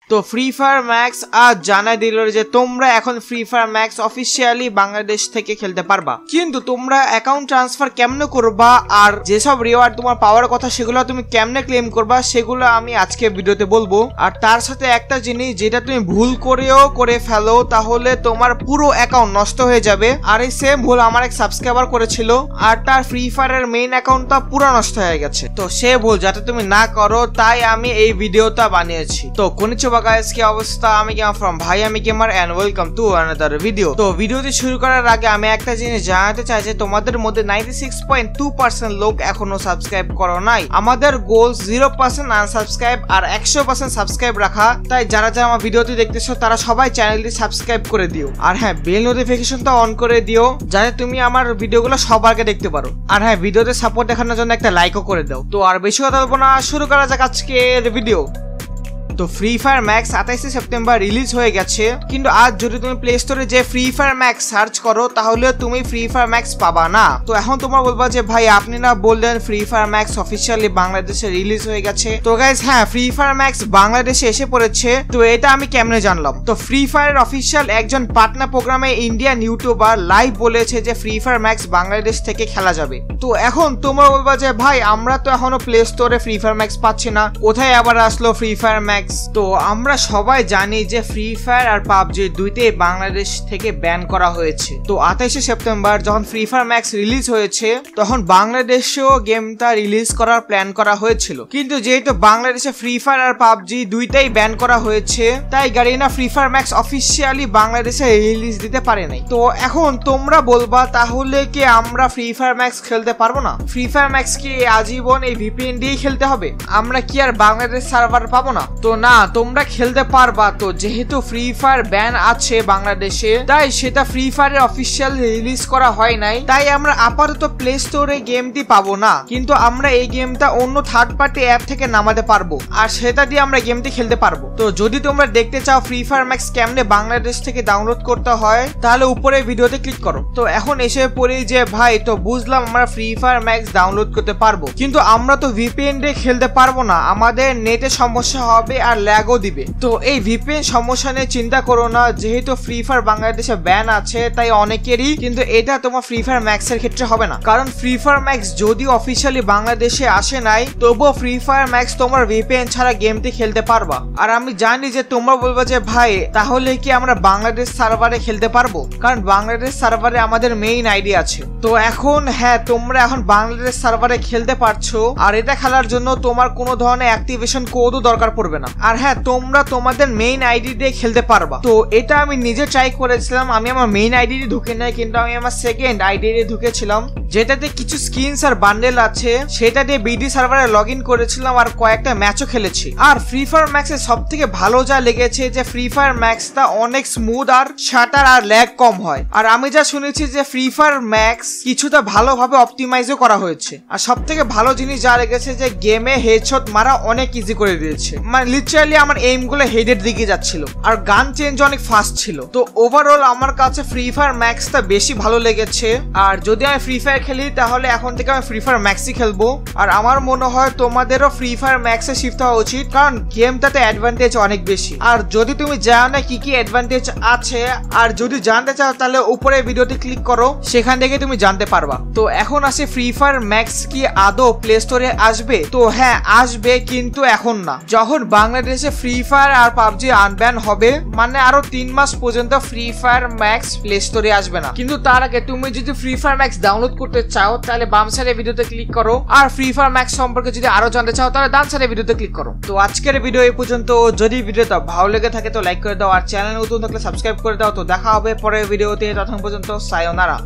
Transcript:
তো Free Fire max আজ জানাই দিল যে তোমরা এখন Free Fire Max officially Bangladesh থেকে খেলতে পারবা, কিন্তু তোমরা অ্যাকাউন্ট ট্রান্সফার কেমনে করবা আর যেসব রিওয়ার্ড তোমার পাওয়ার কথা সেগুলো তুমি কেমনে ক্লেম করবা সেগুলো আমি আজকে ভিডিওতে বলবো। আর তার সাথে একটা জিনিস, যেটা তুমি ভুল করেও করে ফেলো তাহলে তোমার পুরো অ্যাকাউন্ট নষ্ট হয়ে যাবে। আর এই সেম ভুল আমার এক সাবস্ক্রাইবার করেছিল, আর তার ফ্রি ফায়ারের মেইন অ্যাকাউন্টটা পুরো নষ্ট হয়ে গেছে। তো সে ভুল যাতে তুমি না করো তাই আমি এই ভিডিওটা বানিয়েছি। তো কনিচিওয়া গাইস, কি অবস্থা? আমি গেমার ফ্রম ভাই আমি gamer and welcome to another video. তো ভিডিওটি শুরু করার আগে আমি একটা জিনিস জানাতে চাই যে তোমাদের মধ্যে 96.2% লোক এখনো সাবস্ক্রাইব করো নাই। আমাদের গোল 0% আনসাবস্ক্রাইব আর 100% সাবস্ক্রাইব রাখা। তাই যারা যারা আমার ভিডিওটি দেখতেছো তারা সবাই চ্যানেলটি সাবস্ক্রাইব করে দিও, আর হ্যাঁ বেল নোটিফিকেশনটা অন করে দিও যাতে তুমি আমার ভিডিওগুলো সবার আগে দেখতে পারো। আর হ্যাঁ ভিডিওতে সাপোর্ট দেখানোর জন্য একটা লাইকও করে দাও। তো আর বেশি কথা বলবো না, শুরু করা যাক আজকের ভিডিও। তো Free Fire Max 28 September release হয়ে গেছে, কিন্তু আজ যদি তুমি প্লে স্টোরে যে ফ্রি ফায়ার ম্যাক্স সার্চ করো তাহলে তুমি ফ্রি ফায়ার ম্যাক্স পাবা না। তো এখন তোমার বলবা যে ভাই আপনি না বললেন ফ্রি ফায়ার ম্যাক্স অফিসিয়ালি বাংলাদেশে রিলিজ হয়ে গেছে। তো গাইস হ্যাঁ, ফ্রি ফায়ার ম্যাক্স বাংলাদেশে এসে পড়েছে। তো এটা আমি কেমনে জানলাম? তো ফ্রি ফায়ার অফিসিয়াল একজন পার্টনার প্রোগ্রামে ইন্ডিয়ান ইউটিউবার লাইভ বলেছে যে ফ্রি ফায়ার ম্যাক্স বাংলাদেশ থেকে খেলা যাবে। তো এখন তোমরা বলবা যে ভাই আমরা তো এখনো প্লে স্টোরে ফ্রি ফায়ার ম্যাক্স পাচ্ছি না, কোথায় আবার আসলো ফ্রি ফায়ার ম্যাক্স? তো আমরা সবাই জানি যে ফ্রি ফায়ার আর পাবজি দুইটাই বাংলাদেশ থেকে ব্যান করা হয়েছে। তো 28 সেপ্টেম্বর যখন ফ্রি ফায়ার ম্যাক্স রিলিজ হয়েছে তখন বাংলাদেশেও গেমটা রিলিজ করার প্ল্যান করা হয়েছিল, কিন্তু যেহেতু বাংলাদেশে ফ্রি ফায়ার আর পাবজি দুইটাই ব্যান করা হয়েছে তাই Garena Free Fire Max officially বাংলাদেশে রিলিজ দিতে পারে নাই। তো এখন তোমরা বলবা তাহলে কি আমরা ফ্রি ফায়ার ম্যাক্স খেলতে পারবো না? ফ্রি ফায়ার ম্যাক্স কি আজীবন এই ভিপিএন দিয়েই খেলতে হবে? আমরা কি আর বাংলাদেশ সার্ভার পাবো না? তো না, তোমরা খেলতে পারবা। তো যেহেতু ফ্রি ফায়ার ব্যান আছে বাংলাদেশে তাই সেটা ফ্রি ফায়ারের অফিসিয়াল রিলিজ করা হয় নাই, তাই আমরা আপাতত প্লে স্টোরে গেমটি পাবো না, কিন্তু আমরা এই গেমটা অন্য থার্ড পার্টি অ্যাপ থেকে নামাতে পারবো আর সেটা দিয়ে আমরা গেমটি খেলতে পারবো। তো যদি তোমরা দেখতে চাও ফ্রি ফায়ার ম্যাক্স কেমনে বাংলাদেশ থেকে ডাউনলোড করতে হয় তাহলে উপরে ভিডিওতে ক্লিক করো। তো এখন এসে পড়ি যে ভাই তো বুঝলাম আমরা ফ্রি ফায়ার ম্যাক্স ডাউনলোড করতে পারবো, কিন্তু আমরা তো ভিপিএন দিয়ে খেলতে পারবো না, আমাদের নেটে সমস্যা হবে আর ল্যাগও দিবে। তো এই ভিপিএন সমস্যা নিয়ে চিন্তা করো না, যেহেতু ফ্রি ফায়ার বাংলাদেশে ব্যান আছে তাই অনেকেরই, কিন্তু এটা তোমার ফ্রি ফায়ার ম্যাক্স এর ক্ষেত্রে হবে না, কারণ ফ্রি ফায়ার ম্যাক্স যদিও অফিসিয়ালি বাংলাদেশে আসে নাই তবুও ফ্রি ফায়ার ম্যাক্স তোমার ভিপিএন ছাড়া গেমটি খেলতে পারবা। আর আমি জানি যে তোমরা বলবা যে ভাই তাহলে কি আমরা বাংলাদেশ সার্ভারে খেলতে পারবো, কারণ বাংলাদেশ সার্ভারে আমাদের মেইন আইডি আছে। তো এখন হ্যাঁ, তোমরা এখন বাংলাদেশ সার্ভারে খেলতে পারছো, আর এটা খেলার জন্য তোমার কোনো ধরনের অ্যাক্টিভেশন কোডও দরকার পড়বে না। আর হ্যাঁ, তোমরা তোমাদের মেইন আইডি দিয়ে খেলতে পারবা। তো এটা আমি নিজে ট্রাই করেছিলাম, আমি আমার মেইন আইডি দিয়ে ঢুকে নাই, কিন্তু আমি আমার সেকেন্ড আইডি দিয়ে ঢুকেছিলাম যেটাতে কিছু স্কিনস আর বান্ডেল আছে, সেটা দিয়ে বিডি সার্ভারে লগ ইন করেছিলাম আর কয়েকটা ম্যাচও খেলেছি। আর ফ্রি ফায়ার ম্যাক্স এর সব থেকে ভালো যা লেগেছে যে ফ্রি ফায়ার ম্যাক্সটা অনেক স্মুথ আর শাটার আর ল্যাগ কম হয়। আর আমি যা শুনেছি যে ফ্রি ফায়ার ম্যাক্স কিছুটা ভালোভাবে অপটিমাইজও করা হয়েছে। আর সব থেকে ভালো জিনিস যা লেগেছে যে গেমে হেডশট মারা অনেক ইজি করে দিয়েছে, মানে লিটারালি আমার এইম গুলো হেডের দিকে যাচ্ছিল আর গান চেঞ্জ অনেক ফাস্ট ছিল। তো ওভারঅল আমার কাছে ফ্রি ফায়ার ম্যাক্সটা বেশি ভালো লেগেছে। আর যদি আমি ফ্রি ফায়ার খেলি তাহলে এখন থেকে আমি ফ্রি ফায়ার ম্যাক্সই খেলবো। আর আমার মনে হয় তোমাদেরও ফ্রি ফায়ার ম্যাক্সে শিফট হওয়া উচিত, কারণ গেমটাতে অ্যাডভান্টেজ অনেক বেশি। আর যদি তুমি জানো না কি কি অ্যাডভান্টেজ আছে আর যদি জানতে চাও তাহলে উপরে ভিডিওতে ক্লিক করো, সেখান থেকে তুমি জানতে পারবা। তো এখন আসে ফ্রি ফায়ার ম্যাক্স কি আদৌ প্লে স্টোরে আসবে? তো হ্যাঁ আসবে, কিন্তু এখন না। যখন বাংলাদেশে ফ্রি ফায়ার আর পাবজি আনব্যান হবে, মানে আরো 3 মাস পর্যন্ত ফ্রি ফায়ার ম্যাক্স প্লে স্টোরে আসবে না। কিন্তু তার আগে তুমি যদি ফ্রি ফায়ার ম্যাক্স ডাউনলোড করতে চাও তাহলে বাম সাইডে ভিডিওতে ক্লিক করো, আর ফ্রি ফায়ার ম্যাক্স সম্পর্কে যদি আরো জানতে চাও তাহলে ডান সাইডে ভিডিওতে ক্লিক করো। তো আজকের ভিডিও এই পর্যন্ত। যদি ভিডিওটা ভালো লেগে থাকে তো লাইক করে দাও, আর চ্যানেল নতুন থাকলে সাবস্ক্রাইব করে দাও। তো দেখা হবে পরের ভিডিওতে, ততক্ষণ পর্যন্ত সায়োনারা।